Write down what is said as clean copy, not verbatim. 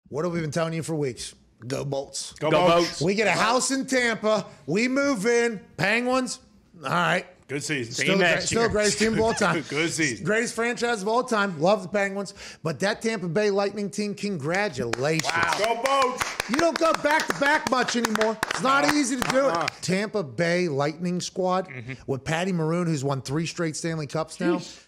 What have we been telling you for weeks? Go Bolts. Go Bolts. We get a house in Tampa. We move in. Penguins. All right. Good season. Still the greatest team of all time. Good season. Greatest franchise of all time. Love the Penguins. But that Tampa Bay Lightning team, congratulations. Wow. Go Bolts. You don't go back-to-back much anymore. It's not easy to do it. Tampa Bay Lightning squad with Patty Maroon, who's won 3 straight Stanley Cups now.